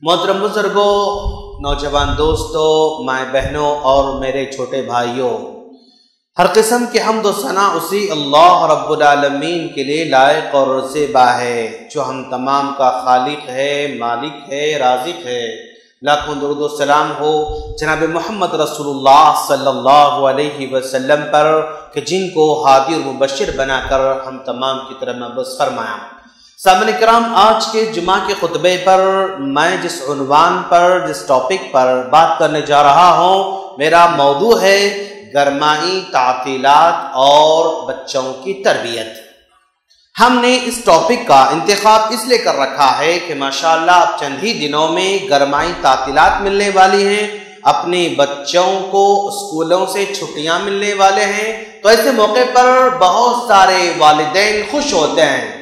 मोहतरम बुजुर्गों, नौजवान दोस्तों, माए बहनों और मेरे छोटे भाइयों, हर किस्म के हम्द व सना उसी अल्लाह रब्बुल आलमीन के लिए लायक और ज़ेबा है जो हम तमाम का खालिक है, मालिक है, राज़िक है। लाखों दुरूद व सलाम हो जनाब मोहम्मद रसूलुल्लाह सल्लल्लाहु अलैहि वसल्लम पर कि जिनको हादी और मुबश्शिर बनाकर हम तमाम की तरफ मबूस फरमाया। सामने किराम, आज के जुमा के खुतबे पर मैं जिस उन्वान पर, जिस टॉपिक पर बात करने जा रहा हूँ, मेरा मौजू है गरमाई तातीलात और बच्चों की तरबियत। हमने इस टॉपिक का इंतखाब इसलिए कर रखा है कि माशाअल्लाह अब चंद ही दिनों में गरमाई तातीलात मिलने वाली हैं, अपने बच्चों को स्कूलों से छुट्टियां मिलने वाले हैं। तो ऐसे मौके पर बहुत सारे वालिदैन खुश होते हैं,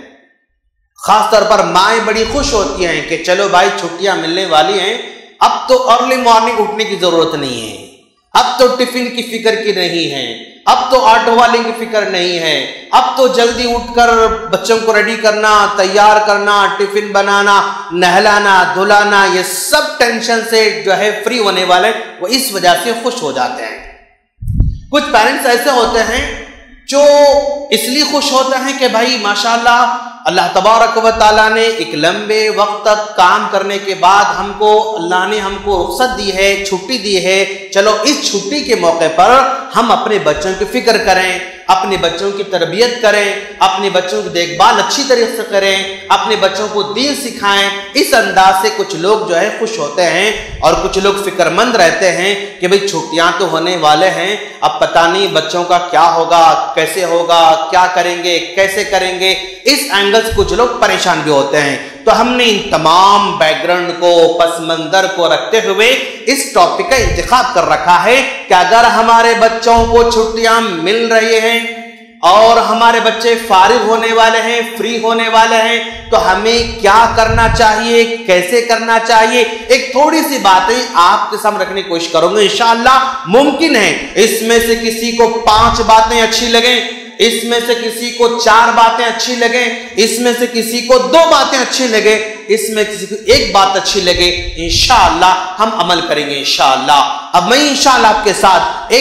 खास तौर पर माएँ बड़ी खुश होती हैं कि चलो भाई छुट्टियां मिलने वाली हैं, अब तो अर्ली मॉर्निंग उठने की जरूरत नहीं है, अब तो टिफिन की फिक्र की नहीं है, अब तो ऑटो वाले की फिक्र नहीं है, अब तो जल्दी उठकर बच्चों को रेडी करना, तैयार करना, टिफिन बनाना, नहलाना, धुलाना, ये सब टेंशन से जो है फ्री होने वाले, वो इस वजह से खुश हो जाते हैं। कुछ पेरेंट्स ऐसे होते हैं जो इसलिए खुश होते हैं कि भाई माशाअल्लाह अल्लाह तबारक व तआला ने एक लंबे वक्त तक काम करने के बाद अल्लाह ने हमको रुख्सत दी है, छुट्टी दी है। चलो इस छुट्टी के मौके पर हम अपने बच्चों की फिक्र करें, अपने बच्चों की तरबियत करें, अपने बच्चों की देखभाल अच्छी तरीके से करें, अपने बच्चों को दीन सिखाएं। इस अंदाज से कुछ लोग जो है खुश होते हैं और कुछ लोग फिक्रमंद रहते हैं कि भाई छुट्टियां तो होने वाले हैं, अब पता नहीं बच्चों का क्या होगा, कैसे होगा, क्या करेंगे, कैसे करेंगे। इस एंगल से कुछ लोग परेशान भी होते हैं। तो हमने इन तमाम बैकग्राउंड को, पस मंजर को रखते हुए इस टॉपिक का इंतखाब कर रखा है कि अगर हमारे बच्चों को छुट्टियां मिल रही हैं और हमारे बच्चे फारिग होने वाले हैं, फ्री होने वाले हैं, तो हमें क्या करना चाहिए, कैसे करना चाहिए। एक थोड़ी सी बातें आपके सामने रखने की कोशिश करूंगा। इंशाअल्लाह मुमकिन है इसमें से किसी को 5 बातें अच्छी लगें, इसमें से किसी को 4 बातें अच्छी लगे, इसमें से किसी को 2 बातें अच्छी लगे, इसमें किसी को 1 बात अच्छी लगे। इंशाअल्लाह हम अमल करेंगे इंशाअल्लाह। अब मैं इंशाअल्लाह आपके साथ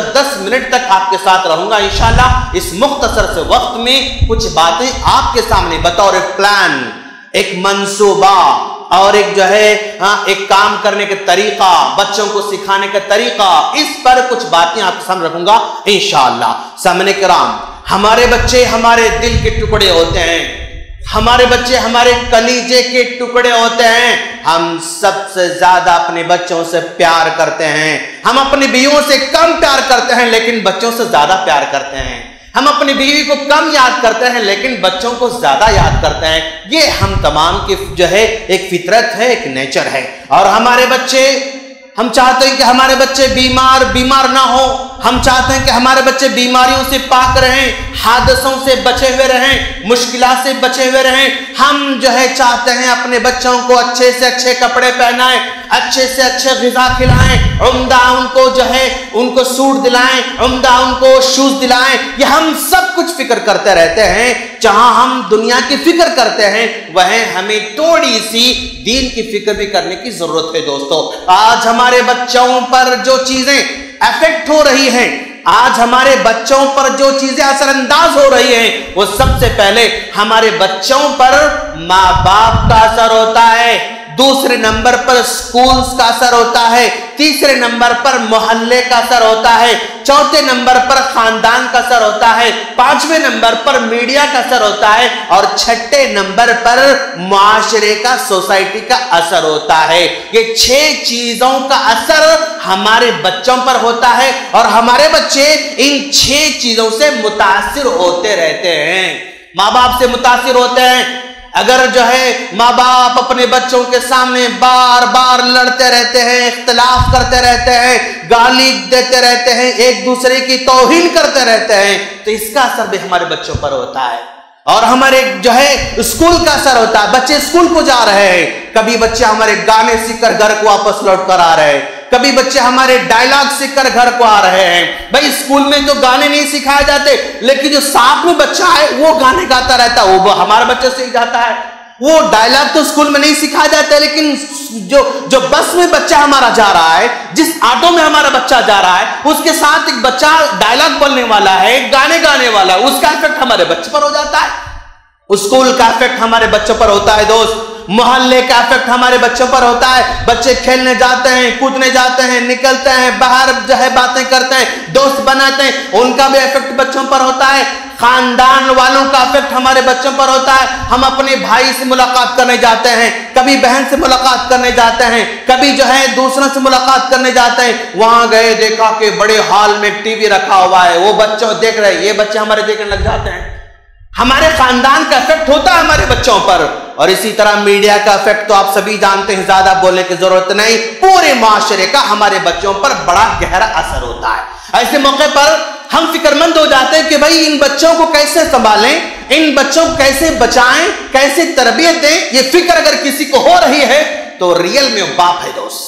1:10 तक आपके साथ रहूंगा इंशाअल्लाह। इस मुख्तसर से वक्त में कुछ बातें आपके सामने बतौर एक प्लान, एक मंसूबा और एक जो है एक काम करने का तरीका, बच्चों को सिखाने का तरीका, इस पर कुछ बातें आपके सामने रखूंगा इंशाअल्लाह। सामने किराम, हमारे बच्चे हमारे दिल के टुकड़े होते हैं, हमारे बच्चे हमारे कलीजे के टुकड़े होते हैं। हम सबसे ज्यादा अपने बच्चों से प्यार करते हैं। हम अपनी बीवियों से कम प्यार करते हैं लेकिन बच्चों से ज्यादा प्यार करते हैं। हम अपनी बीवी को कम याद करते हैं लेकिन बच्चों को ज्यादा याद करते हैं। ये हम तमाम की जो है एक फितरत है, एक नेचर है। और हमारे बच्चे, हम चाहते हैं कि हमारे बच्चे बीमार ना हो, हम चाहते हैं कि हमारे बच्चे बीमारियों से पाक रहें, हादसों से बचे हुए रहें, मुश्किलात से बचे हुए रहें। हम जो है चाहते हैं अपने बच्चों को अच्छे से अच्छे कपड़े पहनाएं, अच्छे से अच्छे ग़िज़ा खिलाएं, उम्दा उनको जो है उनको सूट दिलाएं, उम्दा उनको शूज दिलाएं। ये हम सब कुछ फिक्र करते रहते हैं। जहां हम दुनिया की फिक्र करते हैं वह हमें थोड़ी सी दीन की फिक्र भी करने की जरूरत है। दोस्तों, आज हमारे बच्चों पर जो चीजें अफेक्ट हो रही हैं, आज हमारे बच्चों पर जो चीजें असरअंदाज हो रही हैं, वो सबसे पहले हमारे बच्चों पर माँ बाप का असर होता है, दूसरे नंबर पर स्कूल्स का असर होता है, तीसरे नंबर पर मोहल्ले का असर होता है, चौथे नंबर पर खानदान का असर होता है, 5वें नंबर पर मीडिया का असर होता है और 6ठे नंबर पर मुआशरे का, सोसाइटी का असर होता है। ये 6 चीजों का असर हमारे बच्चों पर होता है और हमारे बच्चे इन 6 चीजों से मुतासिर होते रहते हैं। माँ बाप से मुतासिर होते हैं। अगर जो है माँ बाप अपने बच्चों के सामने बार बार लड़ते रहते हैं, इख्तिलाफ करते रहते हैं, गाली देते रहते हैं, एक दूसरे की तौहीन करते रहते हैं, तो इसका असर भी हमारे बच्चों पर होता है। और हमारे जो है स्कूल का असर होता है। बच्चे स्कूल को जा रहे हैं, कभी बच्चे हमारे गाने सीखकर घर को वापस लौट कर आ रहे हैं, कभी बच्चे हमारे डायलॉग सीखकर घर को आ रहे हैं। भाई स्कूल में तो गाने नहीं सिखाए जाते, लेकिन जो साथ में बच्चा है वो गाने गाता रहता है, वो हमारे बच्चे सीख जाता है। وہ ڈائلاگ تو اسکول میں نہیں سکھایا جاتا ہے، لیکن جو بس میں بچہ ہمارا جا رہا ہے، جس آٹو میں ہمارا بچہ جا رہا ہے، اس کے ساتھ ایک بچہ ڈائلاگ بولنے والا ہے، گانے گانے والا ہے، اس کا افیکٹ ہمارے بچے پر ہو جاتا ہے۔ اسکول کا افیکٹ ہمارے بچوں پر ہوتا ہے دوست، محلے کا افیکٹ ہمارے بچوں پر ہوتا ہے۔ بچے کھیلنے جاتے ہیں، کودنے جاتے ہیں، نکلتے ہیں باہر، باتیں کرتے ہیں، دوست بناتے ہیں، ان کا بھی افیکٹ بچوں پر ہوتا ہے۔ خاندان والوں کا افیکٹ ہمارے بچوں پر ہوتا ہے۔ ہم اپنے بھائی سے ملاقات کرنے جاتے ہیں، کبھی بہن سے ملاقات کرنے جاتے ہیں، کبھی دوسروں سے ملاقات کرنے جاتے ہیں، وہاں گئے دیکھا کہ بڑے ہال میں ٹی وی رکھا ہوا ہے، وہ بچوں دیکھ رہے ہیں، یہ بچے ہمارے دیکھنے لگ جاتے ہیں۔ ہمارے خاندان کا افیکٹ ہوتا ہے ہمارے بچوں پر، اور اسی طرح میڈیا کا افیکٹ تو آپ سبھی جانتے ہیں، زیادہ بولنے کی ضرورت نہیں، پورے معاشرے کا ہمارے بچوں پر بڑا گہرا اثر ہوتا ہے۔ ایسے موقع پر ہم فکر مند ہو جاتے ہیں کہ بھائی ان بچوں کو کیسے سنبھالیں، ان بچوں کو کیسے بچائیں، کیسے تربیت دیں۔ یہ فکر اگر کسی کو ہو رہی ہے تو ریئل میں وہ باپ ہے دوست۔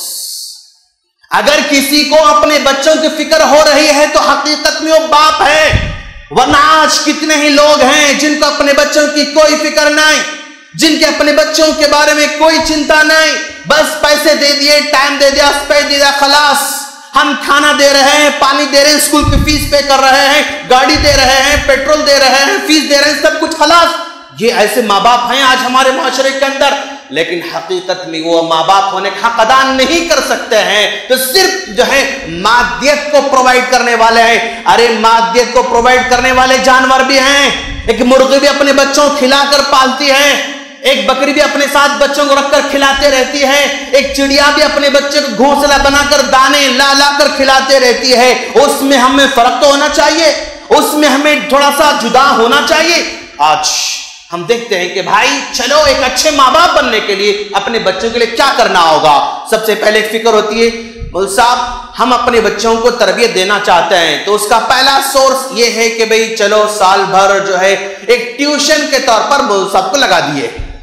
اگر کسی کو اپنے بچوں کی فکر ہو رہی ہے تو حقیقت میں وہ باپ ہے، ورنہ آج کتنے ہی لوگ ہیں جن کو اپنے بچوں کی کوئی فکر نہیں، جن کے اپنے بچوں کے بارے میں کوئی چنتا نہیں، بس پیسے دے دیے، ٹائم دے دیا، اسپیس دے دیا، خلاص۔ ہم کھانا دے رہے ہیں، پانی دے رہے ہیں، اسکول کی فیس پے کر رہے ہیں، گاڑی دے رہے ہیں، پیٹرول دے رہے ہیں، فیس دے رہے ہیں، سب کچھ خلاص۔ یہ ایسے ماں باپ ہیں آج ہمارے معاشرے کے اندر، لیکن حقیقت میں وہ ماں باپ ہونے کا حق ادا نہیں کر سکتے ہیں، تو صرف مادیت کو پرووائڈ کرنے والے ہیں۔ ارے مادیت کو پرووائڈ کرنے والے جانور بھی ہیں، ایک مرغی بھی اپنے بچوں کو کھلا کر پالتی ہے، ایک بکری بھی اپنے ساتھ بچوں کو رکھ کر کھلاتے رہتی ہے، ایک چڑیا بھی اپنے بچے کو گھونسلہ بنا کر دانے لا لا کر کھلاتے رہتی ہے۔ اس میں ہمیں فرق تو ہونا چاہیے، اس میں ہمیں تھوڑا سا جدا ہونا چاہیے۔ آج ہم دیکھتے ہیں کہ بھائی چلو ایک اچھے ماں باپ بننے کے لیے اپنے بچوں کے لیے کیا کرنا ہوگا۔ سب سے پہلے ایک فکر ہوتی ہے، مول صاحب ہم اپنے بچوں کو تربیت دینا چاہتے ہیں، تو اس کا پہلا سورس یہ ہے کہ بھئی چلو سال بھر ایک ٹیوشن کے طور پر مول صاحب کو لگا دیے۔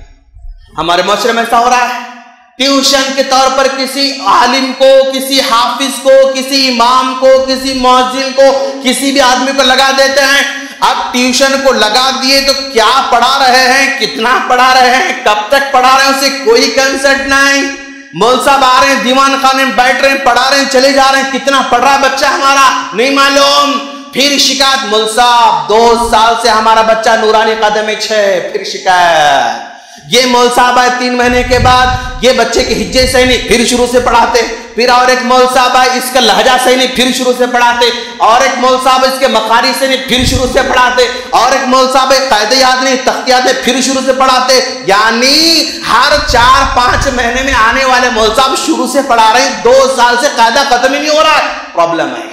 ہمارے معاشرے میں ایسا ہو رہا ہے، ٹیوشن کے طور پر کسی عالم کو، کسی حافظ کو، کسی امام کو، کسی مؤذن کو، کسی بھی آدمی کو لگا دیتے ہیں۔ اب ٹیوشن کو لگا دیے تو کیا پڑھا رہے ہیں، کتنا پڑھا رہے ہیں، کب تک پڑھا رہے ہیں، اسے کوئی کنسرٹ نہیں۔ مول صاحب آ رہے ہیں، دیوان خانے میں بیٹھ رہے ہیں، پڑھا رہے ہیں، چلے جا رہے ہیں، کتنا پڑھ رہا ہے بچہ ہمارا نہیں معلوم۔ پھر شکایت، مول صاحب 2 سال سے ہمارا بچہ نورانی قدم میں ہے، پھر شکایت۔ یہ مول صاحب آئے 3 مہینے کے بعد، یہ بچے کے ہجے صحیح نہیں، پھر شروع سے پڑھاتے۔ پھر اور ایک مول صاحب آئے، اس کا لہجہ صحیح نہیں، پھر شروع سے پڑھاتے۔ اور ایک مول صاحب اس کے مخارج سے نہیں، پھر شروع سے پڑھاتے۔ اور ایک مول صاحب قاعدے یاد نہیں، تخت یاد نہیں، پھر شروع سے پڑھاتے۔ یعنی ہر 4-5 مہینے میں آنے والے مول صاحب شروع سے پڑھا رہے ہیں، 2 سال سے قاعدہ ختم ہی نہیں ہو رہا ہے۔ پرابلم ہے،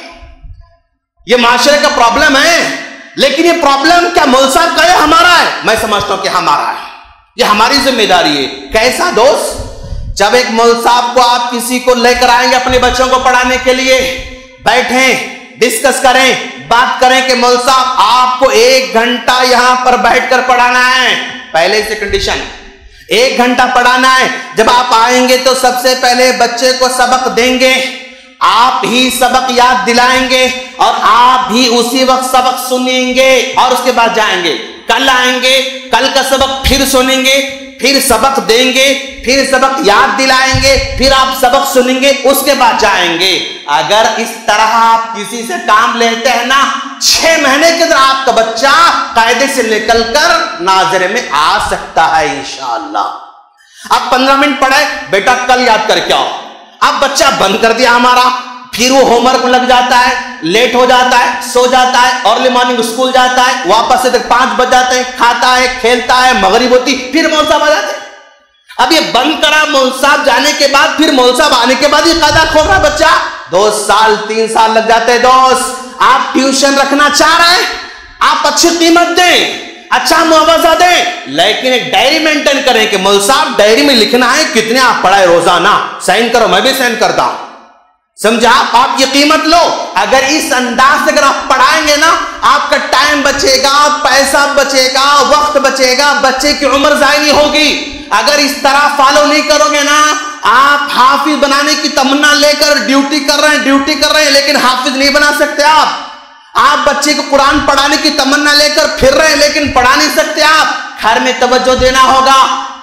یہ معاشرے کا پرابلم ہے۔ لیکن یہ پرابلم کیا مول صاحب کا ہے، ہمارا ہے؟ میں سمجھتا ہوں کہ ہمارا ہے، یہ ہماری ذمہ داری ہے۔ کیسا دوست؟ جب ایک مول صاحب کو آپ کسی کو لے کر آئیں گے اپنے بچوں کو پڑھانے کے لیے، بیٹھیں، ڈسکس کریں، بات کریں کہ مول صاحب آپ کو 1 گھنٹہ یہاں پر بیٹھ کر پڑھانا ہے، پہلے سے کنڈیشن 1 گھنٹہ پڑھانا ہے۔ جب آپ آئیں گے تو سب سے پہلے بچے کو سبق دیں گے، آپ ہی سبق یاد دلائیں گے، اور آپ ہی اسی وقت سبق سنیں گے، اور اس کے بعد جائیں گے۔ کل آئیں گے، کل کا سبق پھر سنیں گے، پھر سبق دیں گے، پھر سبق یاد دلائیں گے، پھر آپ سبق سنیں گے، اس کے بعد جائیں گے۔ اگر اس طرح آپ کسی سے کام لیتے ہیں نا، 6 مہینے کے اندر آپ کا بچہ قاعدے سے نکل کر ناظرے میں آ سکتا ہے انشاءاللہ۔ آپ 15 منٹ پڑھے، بیٹا کل یاد کر کے آؤ۔ اب بچہ بند کر دیا ہمارا، پھر وہ ہوم ورک لگ جاتا ہے، لیٹ ہو جاتا ہے، سو جاتا ہے، ارلی مارننگ اسکول جاتا ہے، واپس سے تک 5 بج جاتے ہیں، کھاتا ہے، کھیلتا ہے، مغرب ہوتی، پھر مول صاحب آ جاتے ہیں۔ اب یہ بند کرا مول صاحب جانے کے بعد، پھر مول صاحب آنے کے بعد یہ قاعدہ کھول رہا بچہ، 2 سال 3 سال لگ جاتے ہیں۔ دوست آپ ٹیوشن رکھنا چاہ رہے ہیں، آپ اچھی قیمت دیں، اچھا معاوضہ دیں، لیکن ایک ڈائری مینٹین کریں کہ مول صاحب ڈائری میں لکھنا ہے کتنے آپ پڑھائے روزانہ، سائن کرو، میں بھی سائن کرتا ہوں، سمجھا؟ آپ یہ قیمت لو۔ اگر اس انداز سے اگر آپ پڑھائیں گے نا، آپ کا ٹائم بچے گا، پیسہ بچے گا، وقت بچے گا، بچے کی عمر ضائع نہیں ہوگی۔ اگر اس طرح فالو نہیں کرو گے نا، آپ حافظ بنانے کی تمنا لے کر ڈیوٹی کر رہے ہیں لیکن حافظ نہیں بنا سکتے آپ بچے کو قرآن پڑھانے کی تمنا لے کر پھر رہے ہیں لیکن پڑھا نہیں سکتے آپ۔ گھر میں توجہ دینا ہوگا،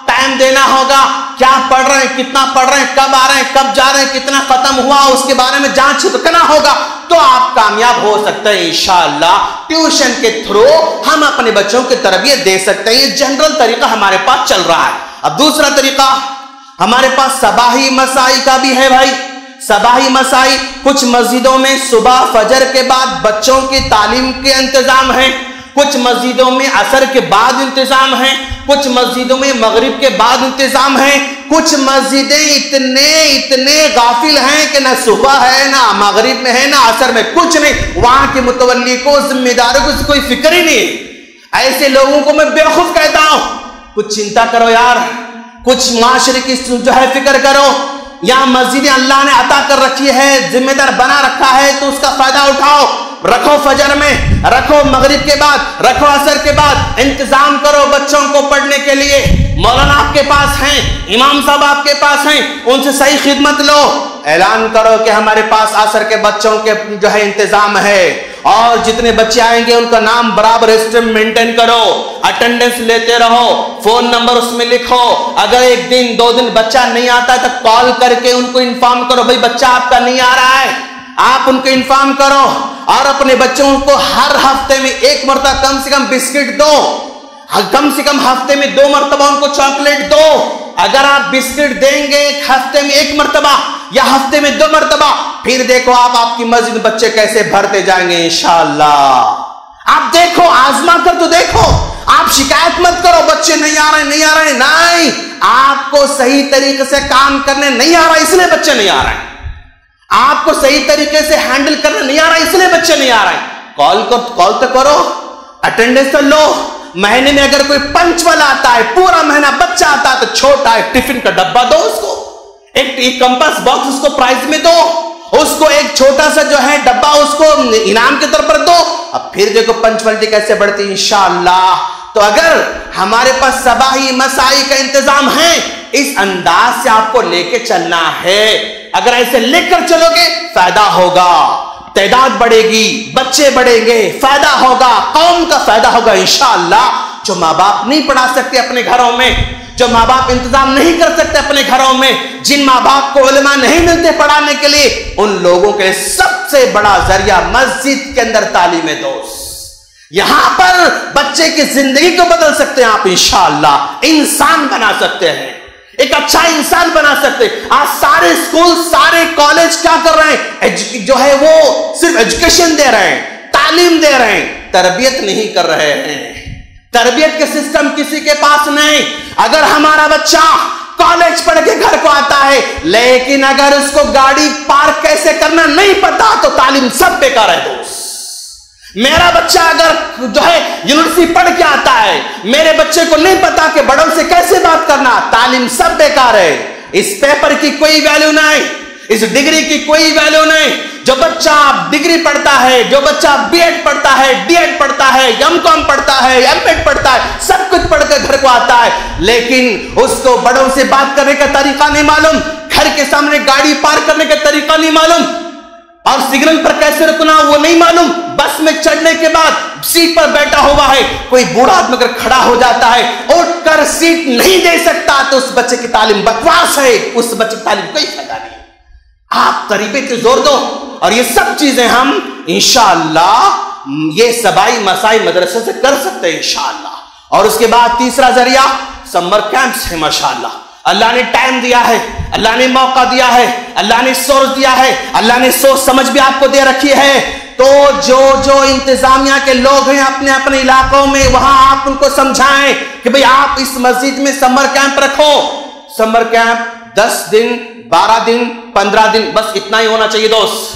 टाइम देना होगा, क्या पढ़ रहे हैं, कितना पढ़ रहे हैं, कब आ रहे हैं, कब जा रहे हैं, कितना खत्म हुआ, उसके बारे में जांच रखना होगा, तो आप कामयाब हो सकते हैं इंशाअल्लाह। ट्यूशन के थ्रू हम अपने बच्चों की तरबियत दे सकते हैं। ये जनरल तरीका हमारे पास चल रहा है। अब दूसरा तरीका हमारे पास सबाही मसाई का भी है भाई। सबाही मसाई कुछ मस्जिदों में सुबह फजर के बाद बच्चों की तालीम के इंतजाम है, कुछ मस्जिदों में असर के बाद इंतजाम है, कुछ मस्जिदों में मगरिब के बाद इंतजाम है। कुछ मस्जिदें इतने गाफिल हैं कि ना सुबह है, ना मगरिब में है, ना असर में, कुछ नहीं। वहां के मुतवल्ली को, जिम्मेदारों को कोई फिक्र ही नहीं। ऐसे लोगों को मैं बेवकूफ कहता हूं। कुछ चिंता करो यार, कुछ माशरे की जो है फिक्र करो। यहाँ मस्जिदें अल्लाह ने अता कर रखी है, जिम्मेदार बना रखा है, तो उसका फायदा उठाओ। रखो फजर में, रखो मगरिब के बाद, रखो असर के बाद, इंतजाम करो बच्चों को पढ़ने के लिए। मौलाना आपके पास हैं, इमाम साहब आपके पास हैं, उनसे सही खिदमत लो। ऐलान करो कि हमारे पास असर के बच्चों के जो है इंतजाम है, और जितने बच्चे आएंगे उनका नाम बराबर रजिस्टर मेंटेन करो, अटेंडेंस लेते रहो, फोन नंबर उसमें लिखो। अगर एक दिन 2 दिन बच्चा नहीं आता तो कॉल करके उनको इन्फॉर्म करो, भाई बच्चा आपका नहीं आ रहा है, आप उनको इन्फॉर्म करो। और अपने बच्चों को हर हफ्ते में 1 मरतबा कम से कम बिस्किट दो, कम से कम हफ्ते में 2 मरतबा उनको चॉकलेट दो। अगर आप बिस्किट देंगे हफ्ते में 1 मरतबा या हफ्ते में 2 मरतबा, फिर देखो आप आपकी मस्जिद में बच्चे कैसे भरते जाएंगे इंशाअल्लाह। आप देखो, आजमा कर तो देखो। आप शिकायत मत करो बच्चे नहीं आ रहे, नहीं आ रहे, नहीं, आपको सही तरीके से काम करने नहीं आ रहा इसलिए बच्चे नहीं आ रहे, आपको सही तरीके से हैंडल करना नहीं आ रहा इसलिए बच्चे नहीं आ रहे। कॉल तो करो, अटेंडेंस तो लो। महीने में अगर कोई पंच वाला आता है, पूरा महीना बच्चा आता है, तो छोटा एक टिफिन का डब्बा दो उसको, एक कंपास बॉक्स उसको प्राइज में दो, उसको एक छोटा सा जो है डब्बा उसको इनाम के तौर पर दो। अब फिर देखो पंचवल्टी कैसे बढ़ती इंशाअल्लाह। तो अगर हमारे पास सबाही मसाई का इंतजाम है, इस अंदाज से आपको लेके चलना है। अगर ऐसे लेकर चलोगे फायदा होगा, तादाद बढ़ेगी, बच्चे बढ़ेंगे, फायदा होगा, कौम का फायदा होगा इंशाअल्लाह। जो माँ बाप नहीं पढ़ा सकते अपने घरों में, जो माँ बाप इंतजाम नहीं कर सकते अपने घरों में, जिन माँ बाप को उलमा नहीं मिलते पढ़ाने के लिए, उन लोगों के लिए सबसे बड़ा जरिया मस्जिद के अंदर तालीम दोस्त। यहां पर बच्चे की जिंदगी को बदल सकते हैं आप इंशाअल्लाह, इंसान बना सकते हैं, एक अच्छा इंसान बना सकते हैं। आज सारे स्कूल, सारे कॉलेज क्या कर रहे हैं, जो है वो सिर्फ एजुकेशन दे रहे हैं, तालीम दे रहे हैं, तरबियत नहीं कर रहे हैं। तरबियत के सिस्टम किसी के पास नहीं। अगर हमारा बच्चा कॉलेज पढ़ के घर को आता है, लेकिन अगर उसको गाड़ी पार्क कैसे करना नहीं पता, तो तालीम सब बेकार है दोस्त। मेरा बच्चा अगर जो है यूनिवर्सिटी पढ़ के आता है, मेरे बच्चे को नहीं पता कि बड़ों से कैसे बात करना, तालीम सब बेकार है। इस पेपर की कोई वैल्यू नहीं, इस डिग्री की कोई वैल्यू नहीं। जो बच्चा डिग्री पढ़ता है, जो बच्चा बीएड पढ़ता है, डीएड पढ़ता है, एमकॉम पढ़ता है, एमएड पढ़ता है, सब कुछ पढ़कर घर को आता है, लेकिन उसको बड़ों से बात करने का तरीका नहीं मालूम, घर के सामने गाड़ी पार्क करने का तरीका नहीं मालूम, और सिग्नल पर कैसे रुकना वो नहीं मालूम। बस में चढ़ने के बाद सीट पर बैठा हुआ है, कोई बूढ़ा आदमी अगर खड़ा हो जाता है, उठकर सीट नहीं दे सकता, तो उस बच्चे की तालीम बकवास है, उस बच्चे की तालीम कोई फायदा नहीं। आप तरबियत पे जोर दो, और ये सब चीजें हम इंशाअल्लाह ये सबाई मसाई मदरसे से कर सकते हैं इंशाअल्लाह। और उसके बाद तीसरा जरिया समर कैंप्स है। माशाअल्लाह, अल्लाह ने टाइम दिया है, अल्लाह ने मौका दिया है, अल्लाह ने सोच दिया है, अल्लाह ने सोच समझ भी आपको दे रखी है। तो जो इंतजामिया के लोग हैं अपने अपने इलाकों में, वहां आप उनको समझाएं कि भाई आप इस मस्जिद में समर कैंप रखो। समर कैंप 10 दिन, 12 दिन, 15 दिन, बस इतना ही होना चाहिए दोस्त।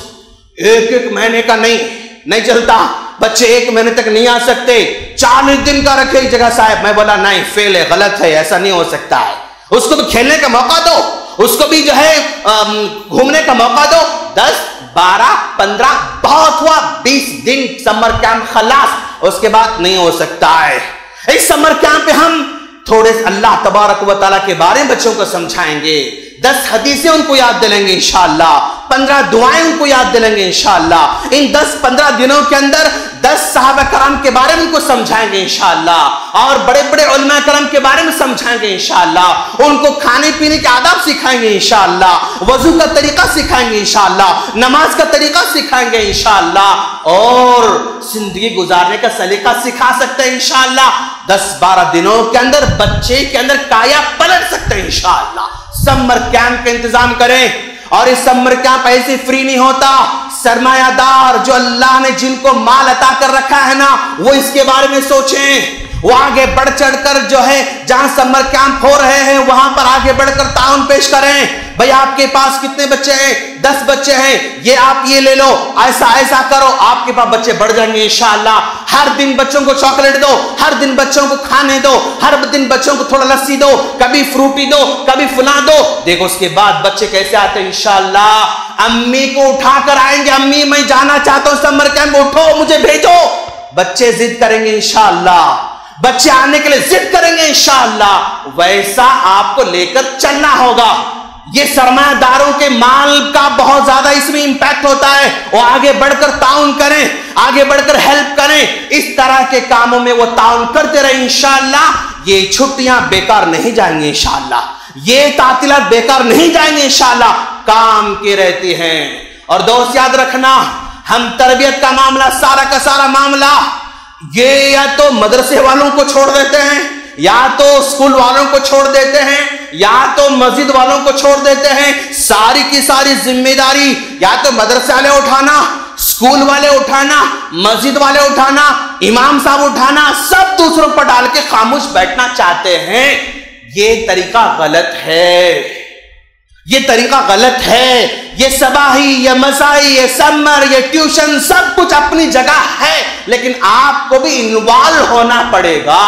एक महीने का नहीं चलता, बच्चे 1 महीने तक नहीं आ सकते। 40 दिन का रखे एक जगह साहब, मैं बोला नहीं, फेल है, गलत है, ऐसा नहीं हो सकता है। उसको भी खेलने का मौका दो, उसको भी जो है घूमने का मौका दो। 10, 12, 15, बहुत हुआ 20 दिन समर कैंप खलास, उसके बाद नहीं हो सकता है। इस समर कैंप पे हम थोड़े अल्लाह तबारक व तआला के बारे में बच्चों को समझाएंगे, 10 حدیثیں ان کو یاد دلیں گے انشاءاللہ, 15 دعائیں ان کو یاد دلیں گے انشاءاللہ. ان 10-15 دنوں کے اندر 10 صحابہ کرام کے بارے میں ان کو سمجھائیں گے انشاءاللہ, اور بڑے بڑے علماء کرام کے بارے میں سمجھائیں گے انشاءاللہ. ان کو کھانے پینے کے آداب سکھائیں گے انشاءاللہ, وضو کا طریقہ سکھائیں گے انشاءاللہ, نماز کا طریقہ سکھائیں گے انشاءاللہ, اور زندگی گزارنے کا سلیقہ سکھا سکتے ہیں انشاءاللہ. 10-12 دنوں کے اندر بچے کے اندر کایا پلٹ سکتے ہیں انشاءاللہ. سمر کیمپ کا انتظام کریں, اور اس سمر کیمپ ایسے فری نہیں ہوتا. سرمایہ دار جو اللہ نے جن کو مال عطا کر رکھا ہے نا, وہ اس کے بارے میں سوچیں, وہ آگے بڑھ چڑھ کر جو ہے جہاں سمر کیمپ ہو رہے ہیں وہاں پر آگے بڑھ کر تعاون پیش کریں. بھئی آپ کے پاس کتنے بچے ہیں؟ 10 بچے ہیں, یہ آپ یہ لے لو, ایسا ایسا کرو, آپ کے پاس بچے بڑھ جائیں گے انشاءاللہ. ہر دن بچوں کو چاکلیٹ دو, ہر دن بچوں کو کھانے دو, ہر دن بچوں کو تھوڑا لسی دو, کبھی فروٹی دو, کبھی فلاں دو. دیکھو اس کے بعد بچے کیسے آتے ہیں انشاءاللہ. امی کو اٹھا کر آئیں گے, امی میں جانا چاہتا ہوں سمر کیمپ, اٹھو مجھے بھیجو. بچے ضد کریں گے انشاءاللہ, بچے آنے کے لیے ضد کریں گے انشاءاللہ. ویسا آپ کو لے کر چلنا ہوگا. یہ سرمایہ داروں کے مال کا بہت زیادہ اس میں امپیکٹ ہوتا ہے. وہ آگے بڑھ کر تعاون کریں, آگے بڑھ کر ہیلپ کریں, اس طرح کے کاموں میں وہ تعاون کرتے رہیں انشاءاللہ. یہ چھٹیاں بیکار نہیں جائیں گے انشاءاللہ, یہ تعطیلات بیکار نہیں جائیں گے انشاءاللہ, کام کی رہتی ہیں. اور دوست یاد رکھنا, ہم تربیت کا معاملہ, سارا کا سارا معاملہ, یہ یا تو مدرسے والوں کو چھوڑ دیتے ہیں, یا تو اسکول والوں کو چھوڑ دیتے ہیں, یا تو مسجد والوں کو چھوڑ دیتے ہیں. ساری کی ساری ذمہ داری یا تو مدرسے والے اٹھانا, اسکول والے اٹھانا, مسجد والے اٹھانا, امام صاحب اٹھانا, سب دوسروں پر ڈال کے خاموش بیٹھنا چاہتے ہیں. یہ طریقہ غلط ہے, یہ طریقہ غلط ہے. یہ صباحی, یہ مسائی, یہ سمر, یہ ٹیوشن, سب کچھ اپنی جگہ ہے, لیکن آپ کو بھی انوالو ہونا پڑے گا.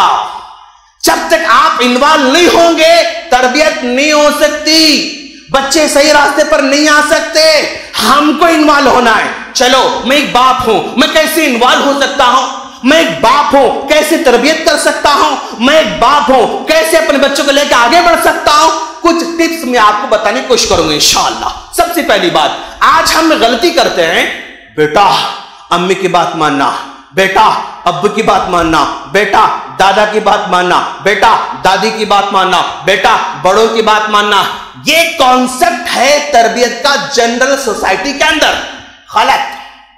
جب تک آپ انوالو نہیں ہوں گے تربیت نہیں ہو سکتی, بچے صحیح راستے پر نہیں آ سکتے. ہم کو انوالو ہونا ہے. چلو میں ایک باپ ہوں, میں کیسے انوالو ہو سکتا ہوں؟ میں ایک باپ ہوں, کیسے تربیت کر سکتا ہوں؟ میں ایک باپ ہوں, کیسے اپنے بچوں کو لے کے آگے بڑھ سکتا ہوں؟ کچھ ٹپس میں آپ کو بتانے کی کوشش کروں گا انشاءاللہ. سب سے پہلی بات, آج ہم غلطی کرتے ہیں, بیٹا امی کی بات ماننا, بیٹا ابو کی بات ماننا, بیٹا دادا کی بات ماننا, بیٹا دادی کی بات ماننا, بیٹا بڑوں کی بات ماننا. یہ کانسیپٹ ہے تربیت کا جنرل سوسائٹی کے اندر. غلط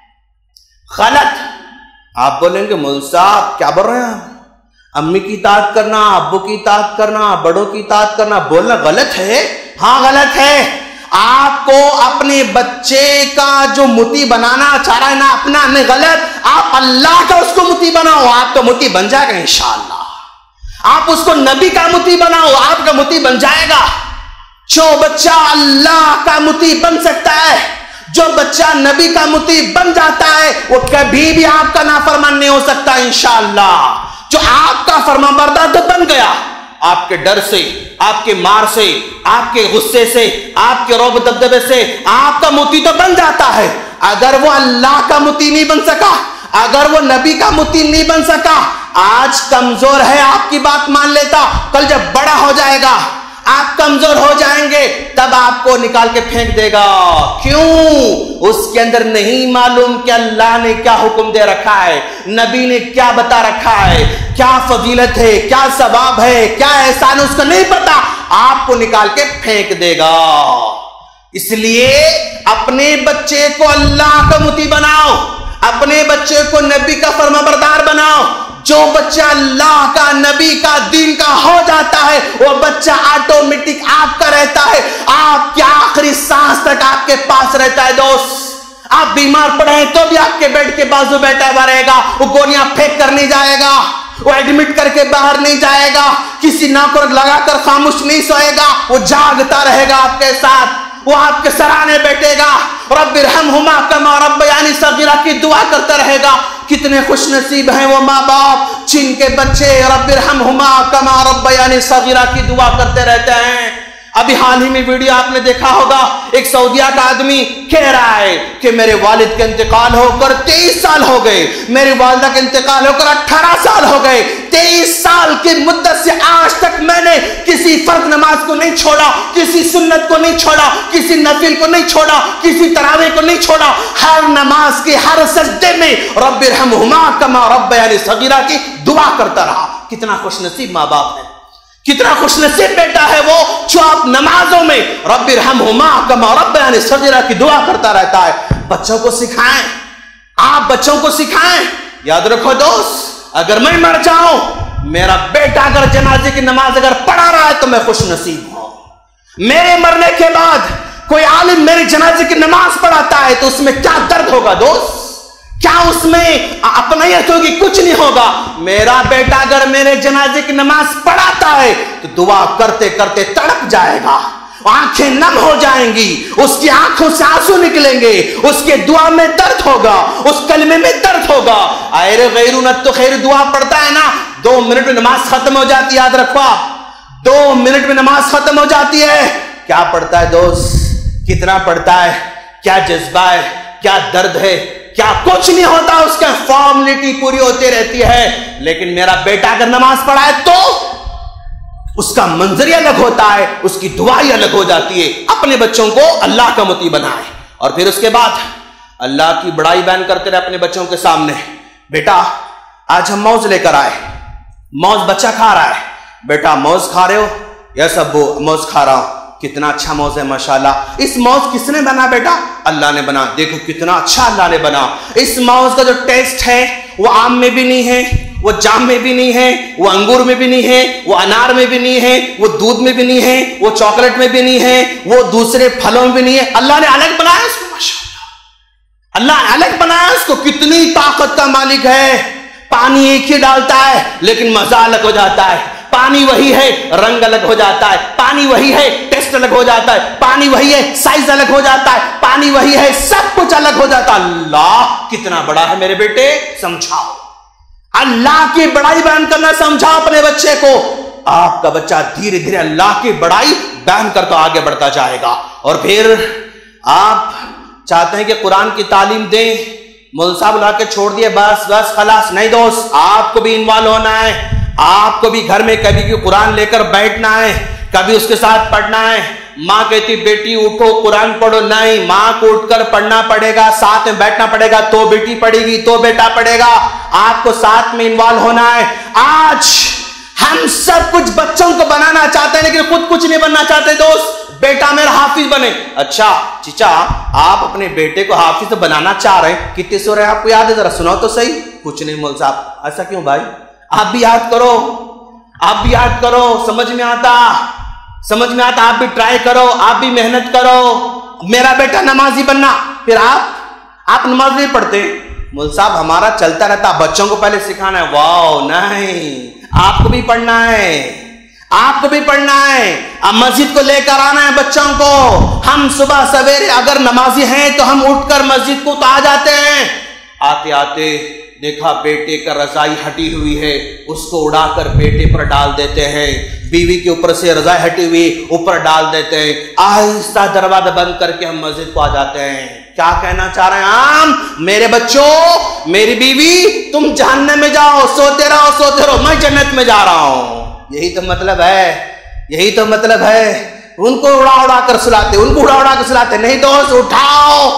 غلط. آپ بولیں گے مول صاحب کیا بول رہے ہیں, امی کی اطاعت کرنا, ابو کی اطاعت کرنا, بڑوں کی اطاعت کرنا, بولنا غلط ہے. ہاں غلط ہے. آپ کو اپنے بچے کا جو متی بنانا چاہ رہا ہے نا اپنا, نہیں غلط. آپ اللہ کا اس کو متی بناؤ, آپ کا متی بن جائے گا انشاءاللہ. آپ اس کو نبی کا متی بناؤ, آپ کا متی بن جائے گا. جو بچہ اللہ کا متی بن سکتا ہے, جو بچہ نبی کا متی بن جاتا ہے, وہ کبھی بھی آپ کا نافرمان نہیں ہو سکتا انشاءاللہ. جو آپ کا فرمان بردار تو بن گیا, آپ کے ڈر سے, آپ کے مار سے, آپ کے غصے سے, آپ کے رعب دبدبے سے آپ کا متی تو بن جاتا ہے. اگر وہ اللہ کا متی نہیں بن سکا, اگر وہ نبی کا متی نہیں بن سکا, آج کمزور ہے, آپ کی بات مان لیتا, کل جب بڑا ہو جائے گا آپ کمزور ہو جائیں گے, تب آپ کو نکال کے پھینک دے گا. کیوں؟ اس کے اندر نہیں معلوم کہ اللہ نے کیا حکم دے رکھا ہے, نبی نے کیا بتا رکھا ہے, کیا فضیلت ہے, کیا ثواب ہے, کیا احسان, اس کو نہیں پتا, آپ کو نکال کے پھینک دے گا. اس لیے اپنے بچے کو اللہ کا متی بناؤ, اپنے بچے کو نبی کا فرمانبردار بناؤ. جو بچہ اللہ کا, نبی کا, دین کا ہو جاتا ہے, وہ بچہ آٹومیٹک آپ کا رہتا ہے, آپ کی آخری سانس تک آپ کے پاس رہتا ہے. دوست آپ بیمار پڑے ہیں تو بھی آپ کے بیڈ کے بازو بیٹھا ہوا رہے گا, وہ گولیاں پھینک کر نہیں جائے گا, وہ ایڈمٹ کر کے باہر نہیں جائے گا, کسی نوکر لگا کر خاموش نہیں سوئے گا, وہ جاگتا رہے گا آپ کے ساتھ, وہ آپ کے سرانے بیٹھے گا, رب ارحمہما کما ربیانی صغیرہ کی دعا کرتا رہے گا. کتنے خوش نصیب ہیں وہ ماں باپ جن کے بچے رب ارحمہما کما ربیانی صغیرہ کی دعا کرتے رہتے ہیں. अभी हाल ही में वीडियो आपने देखा होगा, एक सऊदिया का आदमी कह रहा है कि मेरे वालिद के इंतकाल होकर 23 साल हो गए, मेरी वालिदा के इंतकाल होकर 18 साल हो गए, 23 साल की मुद्दत से आज तक मैंने किसी फर्ज नमाज को नहीं छोड़ा, किसी सुन्नत को नहीं छोड़ा, किसी नफिल को नहीं छोड़ा, किसी तरावे को नहीं छोड़ा। हर नमाज के हर सजदे में रब्बिरहमहुमा कमा रब्बयानी सगीरा की दुआ करता रहा। कितना खुशनसीब माँ बाप है, कितना खुशनसीब बेटा है वो जो आप नमाजों में रब्बिरहमहुमा कमा रब्बयानी सगीरा की दुआ करता रहता है। बच्चों को सिखाएं, आप बच्चों को सिखाएं। याद रखो दोस्त, अगर मैं मर जाऊं, मेरा बेटा अगर जनाजे की नमाज अगर पढ़ा रहा है तो मैं खुशनसीब हूं। मेरे मरने के बाद कोई आलिम मेरी जनाजे की नमाज पढ़ाता है तो उसमें क्या दर्द होगा दोस्त, क्या उसमें अपनायत होगी? कुछ नहीं होगा। मेरा बेटा अगर मेरे जनाजे की नमाज पढ़ाता है तो दुआ करते करते तड़प जाएगा, आंखें नम हो जाएंगी, उसकी आंखों से आंसू निकलेंगे, उसके दुआ में दर्द होगा, उस कलमे में दर्द होगा। आयरे गैरू न तो खैर दुआ पढ़ता है ना, 2 मिनट में नमाज खत्म हो जाती है। याद रखो आप, 2 मिनट में नमाज खत्म हो जाती है। क्या पढ़ता है दोस्त, कितना पढ़ता है, क्या जज्बा है, क्या दर्द है, क्या कुछ नहीं होता, उसका फॉर्मेलिटी पूरी होती रहती है। लेकिन मेरा बेटा अगर नमाज पढ़ा है तो उसका मंजर अलग होता है, उसकी दुआई अलग हो जाती है। अपने बच्चों को अल्लाह का मुती बनाए और फिर उसके बाद अल्लाह की बड़ाई बयान करते रहे अपने बच्चों के सामने। बेटा आज हम मौज लेकर आए, मौज बच्चा खा रहा है, बेटा मौज खा रहे हो? यस अब्बू मौज खा रहा हूं। कितना अच्छा मौज है माशाल्लाह। इस मौज किसने बना बेटा? अल्लाह ने बना। देखो कितना अच्छा अल्लाह ने बना। इस मौज का जो टेस्ट है वो आम में भी नहीं है, वो जाम में भी नहीं है, वो अंगूर में भी नहीं है, वो अनार में भी नहीं है, वो दूध में भी नहीं है, वो चॉकलेट में भी नहीं है, वो दूसरे फलों में भी नहीं है। अल्लाह ने अलग बनाया उसको माशाल्लाह, अल्लाह ने अलग बनाया उसको। कितनी ताकत का मालिक है। पानी एक ही डालता है लेकिन मजा अलग हो जाता है। पानी वही है, रंग अलग हो जाता है। पानी वही है, टेस्ट अलग हो जाता है। पानी वही है, साइज अलग हो जाता है। पानी वही है, सब कुछ अलग हो जाता है। अल्लाह कितना बड़ा है मेरे बेटे, समझाओ अल्लाह की बड़ाई बयान करना, समझाओ अपने बच्चे को। आपका बच्चा धीरे धीरे अल्लाह की बड़ाई बयान करता आगे बढ़ता जाएगा। और फिर आप चाहते हैं कि कुरान की तालीम दें, मौलवी साहब ला के छोड़ दिए बस बस खलास, नहीं दोस्त, आपको भी इन्वॉल्व होना है। आपको भी घर में कभी भी कुरान लेकर बैठना है, कभी उसके साथ पढ़ना है। माँ कहती बेटी उठो कुरान पढ़ो, नहीं, माँ को उठकर पढ़ना पड़ेगा, साथ में बैठना पड़ेगा, तो बेटी पढ़ेगी तो बेटा पढ़ेगा। आपको साथ में इन्वॉल्व होना है। आज हम सब कुछ बच्चों को बनाना चाहते हैं लेकिन खुद कुछ नहीं बनना चाहते दोस्त। बेटा मेरा हाफिज बने। अच्छा चीचा, आप अपने बेटे को हाफिज तो बनाना चाह रहे हैं, कितने सो रहे हैं आपको याद है? जरा सुनाओ तो सही। कुछ नहीं मौलवी साहब। ऐसा क्यों भाई? आप भी याद करो, आप भी याद करो, समझ में आता, समझ में आता। आप भी ट्राई करो, आप भी मेहनत करो। मेरा बेटा नमाजी बनना, फिर आप नमाज नहीं पढ़ते? मौलवी साहब हमारा चलता रहता, बच्चों को पहले सिखाना है। वाह नहीं, आपको भी पढ़ना है, आपको भी पढ़ना है। अब मस्जिद को लेकर आना है बच्चों को। हम सुबह सवेरे अगर नमाजी हैं तो हम उठकर मस्जिद को तो आ जाते हैं। आते आते देखा बेटे का रजाई हटी हुई है, उसको उड़ाकर बेटे पर डाल देते हैं। बीवी के ऊपर से रजाई हटी हुई ऊपर डाल देते हैं। आहिस्ता दरवाजा बंद करके हम मस्जिद को आ जाते हैं। क्या कहना चाह रहे हैं हम? मेरे बच्चों, मेरी बीवी, तुम जहन्नम में जाओ, सोते रहो, मैं जन्नत में जा रहा हूं। यही तो मतलब है, यही तो मतलब है। उनको उड़ा उड़ा कर सुलाते, उनको उड़ा उड़ा कर सुलाते। नहीं दोस्त, उठाओ।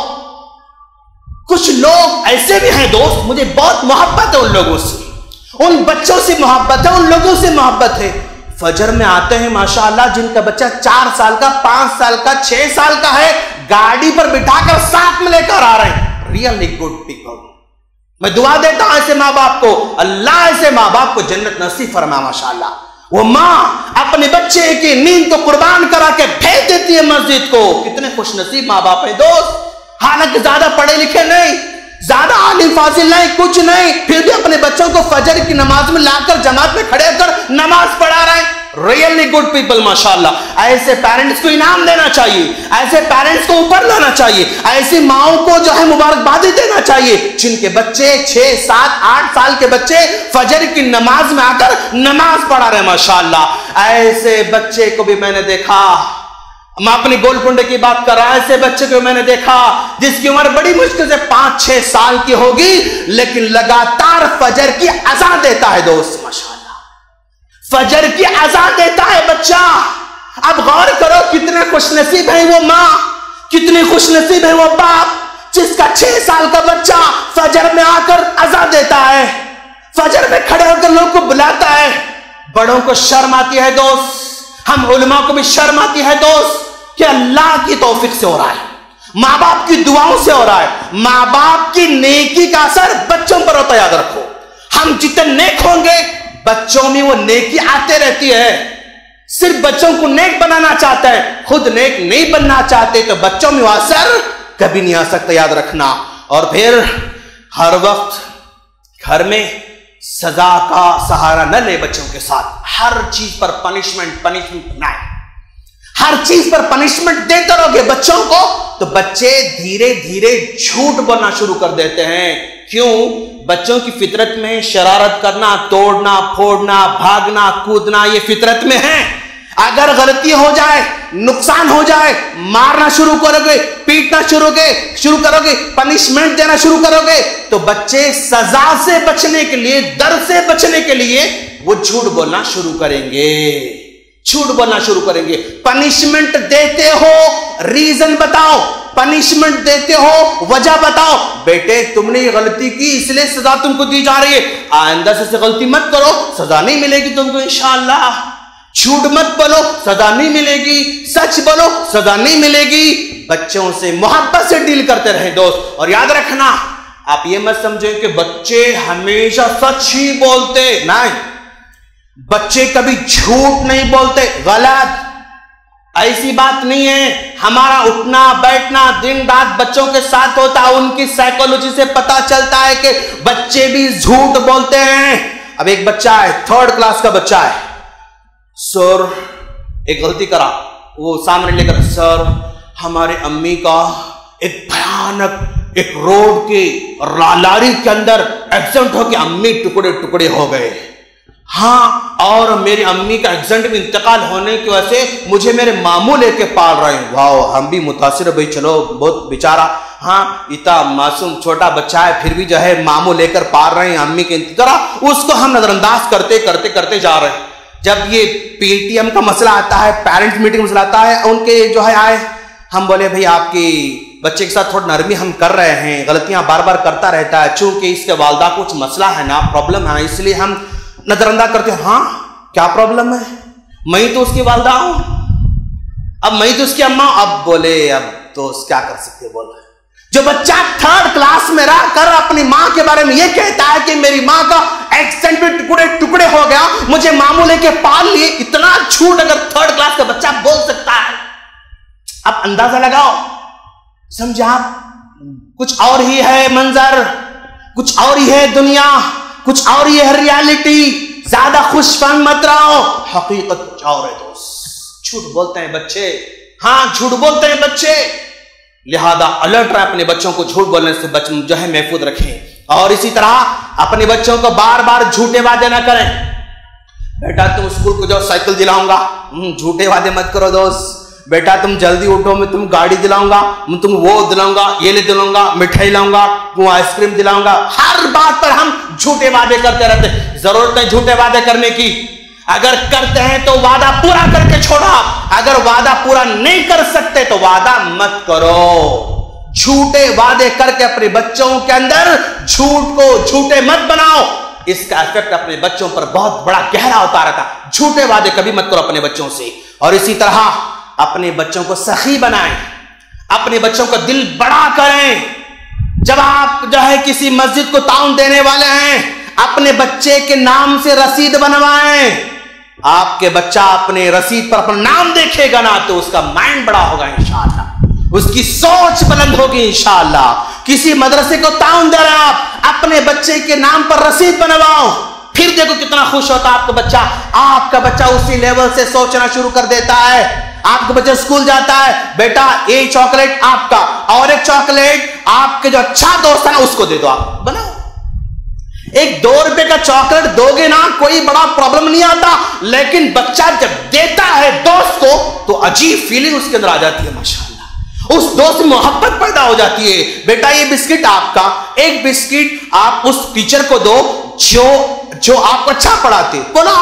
कुछ लोग ऐसे भी हैं दोस्त, मुझे बहुत मोहब्बत है उन लोगों से, उन बच्चों से मोहब्बत है, उन लोगों से मोहब्बत है। फजर में आते हैं माशाअल्लाह, जिनका बच्चा 4 साल का, 5 साल का, 6 साल का है, गाड़ी पर बिठाकर साथ में लेकर आ रहे हैं। Really good people. मैं दुआ देता हूं ऐसे माँ बाप को, अल्लाह ऐसे माँ बाप को जन्नत नसीब फरमा माशाअल्लाह। वो माँ अपने बच्चे की नींद को कुर्बान करा के भेज देती है मस्जिद को। कितने खुशनसीब माँ बाप है दोस्त। हालांकि ज्यादा पढ़े लिखे नहीं, ज्यादा आलिम फाजिल नहीं, कुछ नहीं, फिर भी अपने बच्चों को फजर की नमाज में लाकर जमात में खड़े कर नमाज पढ़ा रहे हैं। रियली गुड पीपल माशाअल्लाह। ऐसे पेरेंट्स को इनाम देना चाहिए, ऐसे पेरेंट्स को ऊपर लाना चाहिए, ऐसी माओं को जो है मुबारकबादी देना चाहिए जिनके बच्चे 6, 7, 8 साल के बच्चे फजर की नमाज में आकर नमाज पढ़ा रहे माशाअल्लाह। ऐसे बच्चे को भी मैंने देखा, میں اپنی گولکنڈے کی بات کر رہا، ایسے بچے کو میں نے دیکھا جس کی عمر بڑی مشکل سے 5-6 سال کی ہوگی، لیکن لگاتار فجر کی اذان دیتا ہے دوست، ماشاءاللہ فجر کی اذان دیتا ہے بچہ۔ اب غور کرو کتنے خوش نصیب ہے وہ ماں، کتنی خوش نصیب ہے وہ باپ جس کا 6 سال کا بچہ فجر میں آ کر اذان دیتا ہے، فجر میں کھڑے ہو کر لوگوں کو بلاتا ہے۔ بڑوں کو شرم آتی ہے دوست، ہم علماء کو بھی شرم آتی ہے دوست کہ اللہ کی توفیق سے ہو رہا ہے، ماں باپ کی دعاؤں سے ہو رہا ہے۔ ماں باپ کی نیکی کا اثر بچوں پر ہوتا ہے، یاد رکھو۔ ہم جتنے نیک ہوں گے بچوں میں وہ نیکی آتے رہتی ہے۔ صرف بچوں کو نیک بنانا چاہتا ہے، خود نیک نہیں بننا چاہتے تو بچوں میں وہ اثر کبھی نہیں آ سکتا، یاد رکھنا۔ اور پھر ہر وقت گھر میں سزا کا سہارا نہ لے بچوں کے ساتھ، ہر چیز پر پنشمنٹ نہ، ہر چیز پر پنشمنٹ دیتے رہو گے بچوں کو تو بچے دھیرے دھیرے جھوٹ بولنا شروع کر دیتے ہیں۔ کیوں؟ بچوں کی فطرت میں شرارت کرنا، توڑنا پھوڑنا، بھاگنا کودنا یہ فطرت میں ہے۔ اگر غلطی ہو جائے، نقصان ہو جائے، مارنا شروع کرو گے، پیٹنا شروع کرو گے، پنشمنٹ دینا شروع کرو گے تو بچے سزا سے بچنے کے لیے، ڈر سے بچنے کے لیے وہ جھوٹ بولنا شروع کریں گے، جھوٹ بولنا شروع کریں گے۔ پنشمنٹ دیتے ہو ریزن بتاؤ، پنشمنٹ دیتے ہو وجہ بتاؤ، بیٹے تم نے یہ غلطی کی اس لیے سزا تم کو دی جا رہی ہے، آئندہ سے غلطی مت کرو، سزا نہیں ملے گی تم کو انشاءاللہ۔ جھوٹ مت بولو، سزا نہیں ملے گی، سچ بولو، سزا نہیں ملے گی۔ بچوں سے محبت سے ڈیل کرتے رہیں دوست۔ اور یاد رکھنا، آپ یہ مت سمجھیں کہ بچے ہمیشہ سچ ہی بولتے، نہیں، بچے کبھی جھوٹ نہیں بولتے، غلط، ایسی بات نہیں ہے۔ ہمارا اٹھنا بیٹھنا دن رات بچوں کے ساتھ ہوتا ہے، ان کی سائیکولوجی سے پتا چلتا ہے کہ بچے بھی جھوٹ بولتے ہیں۔ اب ایک بچہ ہے، 3rd کلاس کا بچہ ہے، سر ایک غلطی کرا، وہ سامنے لے کر، سر ہمارے امی کا ایک بھیانک ایک روڈ کے لاری کے اندر ایکسیڈنٹ ہو کے امی ٹکڑے ٹکڑے ہو گئے، ہاں، اور میری امی کا ایکسیڈنٹ میں انتقال ہونے کی وجہ سے مجھے میرے ماموں لے کے پال رہے ہیں۔ واو، ہم بھی متاثر ہے بھائی، چلو بہت بیچارہ، ہاں اتنا معصوم چھوٹا بچہ ہے پھر بھی جو ہے ماموں لے کر پال رہے ہیں امی کے انتظار، اس کو ہم نظر انداز کرتے جا رہے ہیں۔ جب یہ پی ٹی ایم کا مسئلہ آتا ہے، پیرنٹس میٹنگ مسئلہ آتا ہے، ان کے جو ہے آئے، ہم بولے بھائی آپ کی بچے کے ساتھ تھوڑا نرمی ہم کر رہے ہیں، غلطیاں بار بار کرتا رہتا ہے، چونکہ اس کے والدہ کو کچھ مسئلہ ہے نا، پرابلم ہے، اس لیے ہم نظر انداز کرتے ہیں۔ ہاں کیا پرابلم ہے؟ میں تو اس کی والدہ ہوں، اب میں تو اس کی اماں، اب بولے اب تو کیا کر سکتے، بولے جو بچہ 3rd کلاس میں رہ کر اپنی ماں کے بارے میں یہ کہتا ہے کہ میری ماں کا ایکسیڈنٹ میں ٹکڑے ٹکڑے ہو گیا، مجھے ماموں لے کے پال لیے، اتنا جھوٹ اگر 3rd کلاس کا بچہ بول سکتا ہے، اب اندازہ لگاؤ، سمجھا آپ؟ کچھ اور ہی ہے منظر، کچھ اور ہی ہے دنیا، کچھ اور ہی ہے ریالٹی، زیادہ خوش فہم مت رہو، حقیقت کچھ اور ہے دوست۔ جھوٹ بولتے ہیں بچے، ہاں جھوٹ بولتے ہیں بچے، لہذا الرٹ رہے، اپنے بچوں کو جھوٹ بولنے سے جو ہے محفوظ رکھیں۔ اور اسی طرح اپنے بچوں کو بار بار جھوٹے وعدے نہ کریں۔ بیٹا تم اسکول کو جاؤ سائیکل دلاؤں گا، جھوٹے وعدے مت کرو دوست۔ بیٹا تم جلدی اٹھو، میں تم گاڑی دلاؤں گا، میں تم وہ دلاؤں گا، یہ لے دلاؤں گا، مٹھائی لاؤں گا، وہ آئس کریم دلاؤں گا۔ ہر بات پر ہم جھوٹے وعدے کرتے رہتے ہیں۔ ضرورت ہے جھوٹے وعدے کرنے کی، اگر کرتے ہیں تو وعدہ پورا کر کے چھوڑا، اگر وعدہ پورا نہیں کر سکتے تو وعدہ مت کرو۔ جھوٹے وعدے کر کے اپنے بچوں کے اندر جھوٹ کو جھوٹے مت بناؤ، اس کا ایفیکٹ اپنے بچوں پر بہت بڑا گہرا ہوتا رہتا۔ جھوٹے وعدے کبھی مت کرو اپنے بچوں سے۔ اور اسی طرح اپنے بچوں کو سخی بنائیں، اپنے بچوں کا دل بڑا کریں۔ جب آپ جو ہے کسی مسجد کو تعاون دینے والے ہیں، اپنے بچے کے نام سے رسید بنوائیں۔ آپ کے بچہ اپنے رسید پر اپنا نام دیکھے گا نا تو اس کا مائنڈ بڑا ہوگا انشاءاللہ، اس کی سوچ بلند ہوگی انشاءاللہ۔ کسی مدرسے کو تعاون دے رہے ہیں آپ، اپنے بچے کے نام پر رسید بنواؤ، پھر دیکھو کتنا خوش ہوتا آپ کا بچہ۔ آپ کا بچہ اسی لیول سے سوچنا شروع کر دیتا ہے۔ آپ کا بچہ اسکول جاتا ہے، بیٹا ایک چاکلیٹ آپ کا اور ایک چاکلیٹ آپ کے جو اچھا دوست ہے نا اس کو دے دو، آپ بناؤ۔ एक 2 रुपए का चॉकलेट दोगे ना, कोई बड़ा प्रॉब्लम नहीं आता, लेकिन बच्चा जब देता है दोस्त को तो अजीब फीलिंग उसके अंदर आ जाती है। माशाल्लाह, उस दोस्त में मोहब्बत पैदा हो जाती है। बेटा ये बिस्किट आपका, एक बिस्किट आप उस टीचर को दो जो आपको अच्छा पढ़ाते, बोला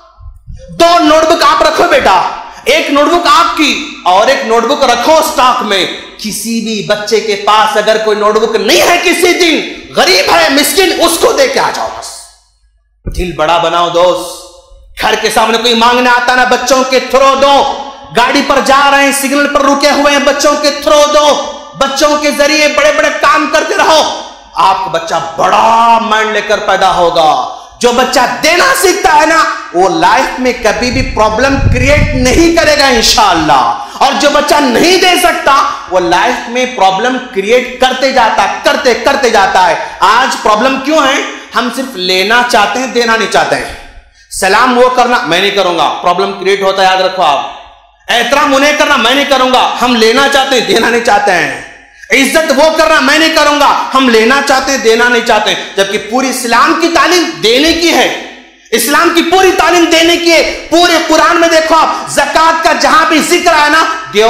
2 नोटबुक आप रखो बेटा, एक नोटबुक आपकी और एक नोटबुक रखो स्टॉक में। किसी भी बच्चे के पास अगर कोई नोटबुक नहीं है, किसी दिन गरीब है, मिस्किन, उसको दे के आ जाओ बस। दिल बड़ा बनाओ दोस्त। घर के सामने कोई मांगने आता ना, बच्चों के थ्रो दो। गाड़ी पर जा रहे हैं, सिग्नल पर रुके हुए हैं, बच्चों के थ्रो दो। बच्चों के जरिए बड़े बड़े काम करते रहो, आपका बच्चा बड़ा माइंड लेकर पैदा होगा। जो बच्चा देना सीखता है ना, वो लाइफ में कभी भी प्रॉब्लम क्रिएट नहीं करेगा इंशाअल्लाह। और जो बच्चा नहीं दे सकता, वो लाइफ में प्रॉब्लम क्रिएट करते जाता है। आज प्रॉब्लम क्यों है? हम सिर्फ लेना चाहते हैं, देना नहीं चाहते हैं। सलाम वो करना, मैं नहीं करूंगा, प्रॉब्लम क्रिएट होता है, याद रखो आप। एहतराम उन्हें करना, मैं नहीं करूंगा, हम लेना चाहते हैं, देना नहीं चाहते हैं। इज्जत वो करना, मैं नहीं करूंगा, हम लेना चाहते हैं, देना नहीं चाहते हैं। जबकि पूरी इस्लाम की तालीम देने की है, इस्लाम की पूरी तालीम देने की है। पूरे कुरान में देखो आप, ज़कात का जहां भी जिक्र आया ना,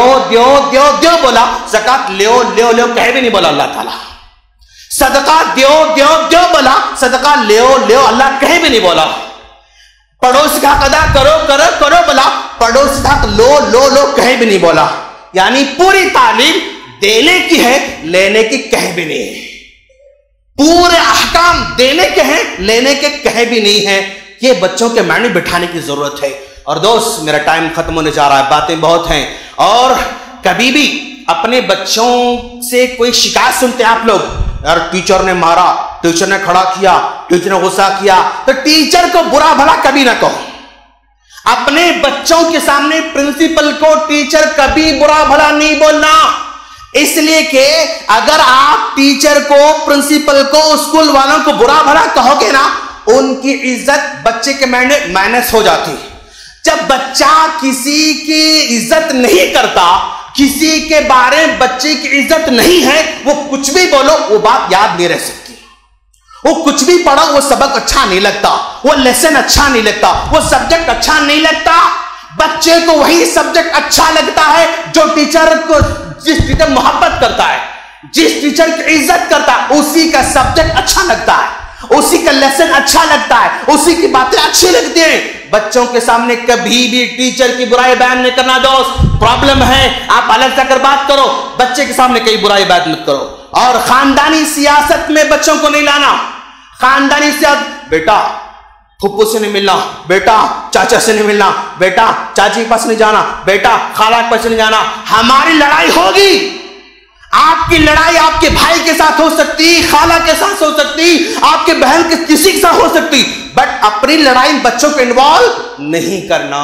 दो बोला, ज़कात ले कहे भी नहीं बोला अल्लाह ताला। सदका दो बोला, सदका ले अल्लाह कहे भी नहीं बोला। पड़ोस का अदा करो बोला, पड़ोस का लो कहे भी नहीं बोला। यानी पूरी तालीम देने की है, लेने की कहे भी नहीं है। पूरे अहकाम देने के हैं, लेने के कहे भी नहीं है। ये बच्चों के माइंड में बिठाने की जरूरत है। और दोस्त, मेरा टाइम खत्म होने जा रहा है, बातें बहुत हैं। और कभी भी अपने बच्चों से कोई शिकायत सुनते हैं आप लोग, यार टीचर ने मारा, टीचर ने खड़ा किया, टीचर ने गुस्सा किया, तो टीचर को बुरा भला कभी ना कहो। अपने बच्चों के सामने प्रिंसिपल को, टीचर कभी बुरा भला नहीं बोलना। इसलिए कि अगर आप टीचर को, प्रिंसिपल को, स्कूल वालों को बुरा भला कहोगे ना, उनकी इज्जत बच्चे के माइनस हो जाती है। जब बच्चा किसी की इज्जत नहीं करता, किसी के बारे में बच्चे की इज्जत नहीं है, वो कुछ भी बोलो वो बात याद नहीं रह सकती। वो कुछ भी पढ़ो वो सबक अच्छा नहीं लगता, वो लेसन अच्छा नहीं लगता, वो सब्जेक्ट अच्छा नहीं लगता। बच्चे को वही सब्जेक्ट अच्छा लगता है जो टीचर को, जिस टीचर मोहब्बत करता है, जिस टीचर की इज्जत करता है, उसी का सब्जेक्ट अच्छा लगता है, उसी का लेसन अच्छा लगता है, उसी की बातें अच्छी लगती हैं। बच्चों के सामने कभी भी टीचर की बुराई बयान नहीं करना दोस्त। प्रॉब्लम है, आप अलग जाकर बात करो, बच्चे के सामने कई बुराई बात मत करो। और खानदानी सियासत में बच्चों को नहीं लाना। खानदानी सियासत, बेटा फुप्पू से नहीं मिलना, बेटा चाचा से नहीं मिलना, बेटा चाची के पास नहीं जाना, बेटा खाला के पास नहीं जाना। हमारी लड़ाई होगी, आपकी लड़ाई आपके भाई के साथ हो सकती, खाला के साथ हो सकती, आपके बहन के किसी के साथ हो सकती, बट अपनी लड़ाई बच्चों को इन्वॉल्व नहीं करना,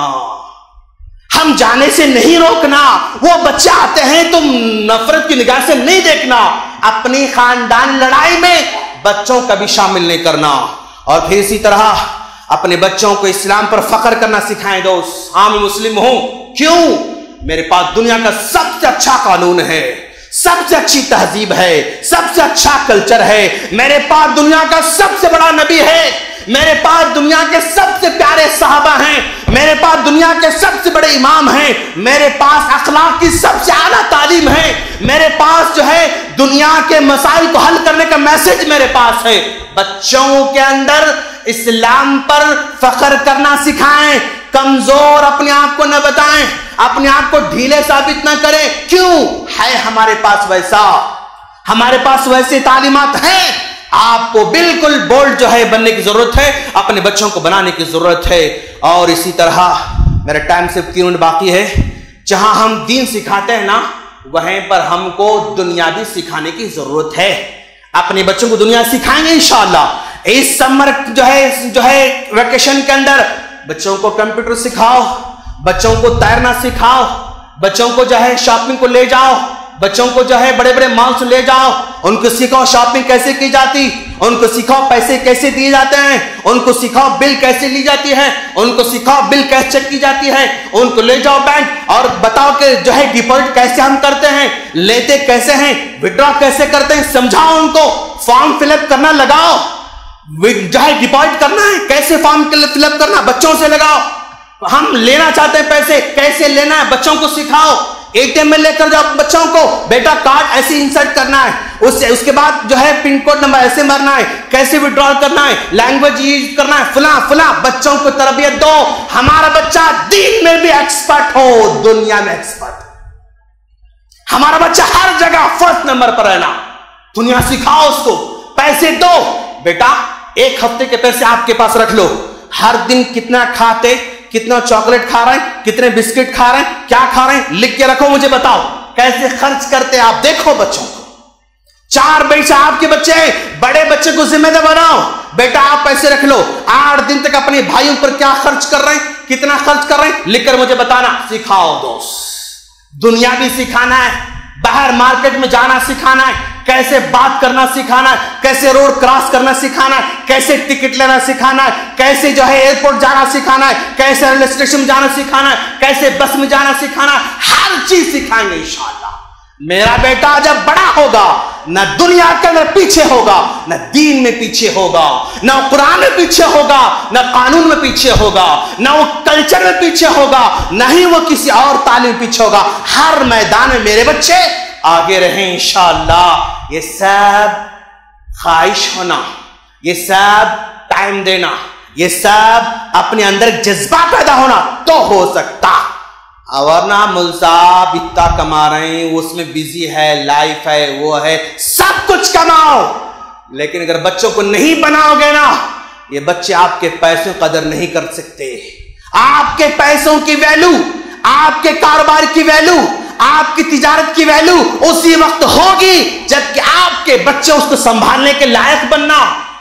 हम जाने से नहीं रोकना। वो बच्चे आते हैं तो नफरत की निगाह से नहीं देखना। अपनी खानदान लड़ाई में बच्चों का भी शामिल नहीं करना। और फिर इसी तरह अपने बच्चों को इस्लाम पर फख्र करना सिखाएं दोस्त। हाँ मैं मुस्लिम हूं, क्यों? मेरे पास दुनिया का सबसे अच्छा कानून है, सबसे अच्छी तहजीब है, सबसे अच्छा कल्चर है, मेरे पास दुनिया का सबसे बड़ा नबी है, मेरे पास दुनिया के सबसे प्यारे सहाबा हैं, मेरे पास दुनिया के सबसे बड़े इमाम हैं, मेरे पास अखलाक की सबसे आला तालीम है, मेरे पास जो है दुनिया के मसाइल को हल करने का मैसेज मेरे पास है। बच्चों के अंदर इस्लाम पर फख्र करना सिखाएं, कमजोर अपने आप को न बताएं, अपने आप को ढीले साबित ना करें। क्यों? है हमारे पास वैसा, हमारे पास वैसे तालीमात हैं। आपको बिल्कुल बोल्ड जो है बनने की जरूरत है, अपने बच्चों को बनाने की जरूरत है। और इसी तरह मेरा टाइम सिर्फ 3 मिनट बाकी है। जहां हम दीन सिखाते हैं ना, वहीं पर हमको दुनिया भी सिखाने की जरूरत है। अपने बच्चों को दुनिया सिखाएंगे इंशाअल्लाह। इस समर जो है वेकेशन के अंदर बच्चों को कंप्यूटर सिखाओ, बच्चों को तैरना सिखाओ, बच्चों को जो है शॉपिंग को ले जाओ, बच्चों को जो है बड़े बड़े मॉल्स ले जाओ, उनको सिखाओ शॉपिंग कैसे की जाती, उनको सिखाओ पैसे कैसे दिए जाते हैं, उनको सिखाओ बिल कैसे ली जाती है, उनको सिखाओ बिल कैसे चेक की जाती है, उनको ले जाओ बैंक और बताओ कि जो है डिपॉजिट कैसे हम करते हैं, लेते कैसे हैं, विड्रॉ कैसे करते हैं, समझाओ उनको, फॉर्म फिलअप करना लगाओ। जो है डिपॉजिट करना है, कैसे फॉर्म फिलअप करना, बच्चों से लगाओ। हम लेना चाहते हैं पैसे, कैसे लेना है बच्चों को सिखाओ। एटीएम में लेकर जाओ बच्चों को, बेटा कार्ड ऐसे इंसर्ट करना है, उसके बाद जो है पिन कोड नंबर ऐसे मारना है, कैसे विड्रॉल करना है, लैंग्वेज यूज करना है, फला बच्चों को तरबियत दो। हमारा बच्चा दीन में भी एक्सपर्ट हो, दुनिया में एक्सपर्ट। हमारा बच्चा हर जगह फर्स्ट नंबर पर रहना, दुनिया सिखाओ उसको, पैसे दो। बेटा 1 हफ्ते के पैसे आपके पास रख लो, हर दिन कितना खाते, कितना चॉकलेट खा रहे हैं, कितने बिस्किट खा रहे हैं, क्या खा रहे हैं, लिख के रखो, मुझे बताओ कैसे खर्च करते हैं आप। देखो बच्चों को, 4 बेटा आपके बच्चे हैं, बड़े बच्चे को जिम्मेदार बनाओ। बेटा आप पैसे रख लो, 8 दिन तक अपने भाइयों पर क्या खर्च कर रहे हैं, कितना खर्च कर रहे हैं, लिखकर मुझे बताना। सिखाओ दोस्त, दुनिया भी सिखाना है, बाहर मार्केट में जाना सिखाना है, कैसे बात करना सिखाना है, कैसे रोड क्रॉस करना सिखाना है, कैसे टिकट लेना सिखाना है, कैसे जो है एयरपोर्ट जाना सिखाना है, कैसे रेलवे स्टेशन में जाना सिखाना है, कैसे बस में जाना सिखाना है, हर चीज सिखाएंगे इंशाअल्लाह। मेरा बेटा जब बड़ा होगा, न दुनिया के अंदर पीछे होगा, न दीन में पीछे होगा, न कुरान में पीछे होगा, न कानून में पीछे होगा, न वो कल्चर में पीछे होगा, न ही वो किसी और तालीम में पीछे होगा। हर मैदान में मेरे बच्चे आगे रहें इंशाअल्लाह। ये सब ख्वाहिश होना, ये सब टाइम देना, ये सब अपने अंदर जज्बा पैदा होना तो हो सकता। वरना मुल्क साहब इतना कमा रहे हैं, उसमें बिजी है, लाइफ है, वो है, सब कुछ कमाओ, लेकिन अगर बच्चों को नहीं बनाओगे ना, ये बच्चे आपके पैसों की कदर नहीं कर सकते। आपके पैसों की वैल्यू, आपके कारोबार की वैल्यू, आपकी तिजारत की वैल्यू उसी वक्त होगी जबकि आपके बच्चे उसको संभालने के लायक बनना।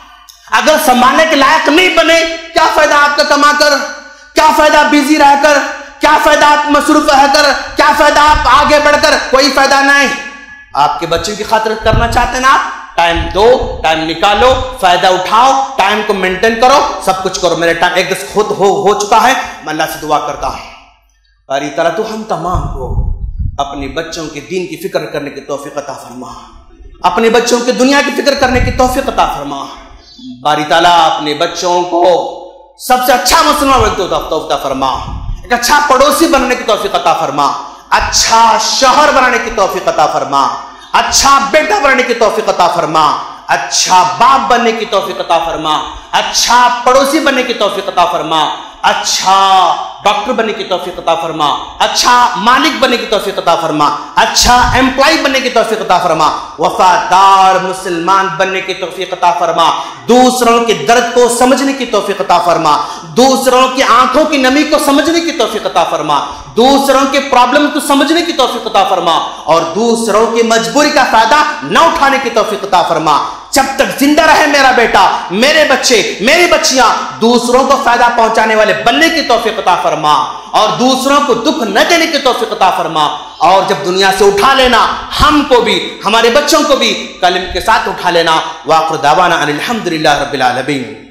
अगर संभालने के लायक नहीं बने, क्या फायदा आपका कमाकर, क्या फायदा बिजी रहकर, क्या फायदा आप मसरूफ रहकर, क्या फायदा आप आगे बढ़कर, कोई फायदा नहीं। आपके बच्चों की खातिर करना चाहते ना आप, टाइम दो, टाइम निकालो, फायदा उठाओ, टाइम को मेंटेन करो, सब कुछ करो। मेरे टाइम एक दस खुद हो चुका है, मैं अल्लाह से दुआ करता हूं बारी ताला तो हम तमाम को अपने बच्चों के दीन की फिक्र करने की तौफीक अता फरमा, अपने बच्चों के दुनिया की फिक्र करने की तौफीक अता फरमा। बारी ताला अपने बच्चों को सबसे अच्छा मुसलमान बनने की तौफीक अता फरमा, एक अच्छा पड़ोसी बनने की तौफीक अता फरमा, अच्छा शौहर बनाने की तौफीक अता फरमा, अच्छा बेटा बनने की तौफीक अता फरमा, अच्छा बाप बनने की तौफीक अता फरमा, अच्छा पड़ोसी बनने की तौफीक अता फरमा, अच्छा डॉक्टर बनने की तौफीक अता फरमा, अच्छा मालिक बनने की तौफीक अता फरमा, अच्छा एम्प्लॉय बनने की तौफीक अता फरमा, वफादार मुसलमान बनने की तौफीक अता फरमा, दूसरों के दर्द को समझने की तौफीक अता फरमा, दूसरों की आंखों की नमी को समझने की तौफीक अता फरमा, दूसरों के प्रॉब्लम को समझने की तौफीक अता फरमा और दूसरों की मजबूरी का फायदा न उठाने की तौफीक अता फरमा। जब तक जिंदा रहे मेरा बेटा, मेरे बच्चे, मेरी बच्चियां दूसरों को फायदा पहुंचाने वाले बनने की तौफीक अता फरमा और दूसरों को दुख न देने की तौफीक अता फरमा। और जब दुनिया से उठा लेना, हमको भी हमारे बच्चों को भी कलम के साथ उठा लेना। वाक़िर दावाना अनिल हम्दुलिल्लाहि रब्बिल आलमीन।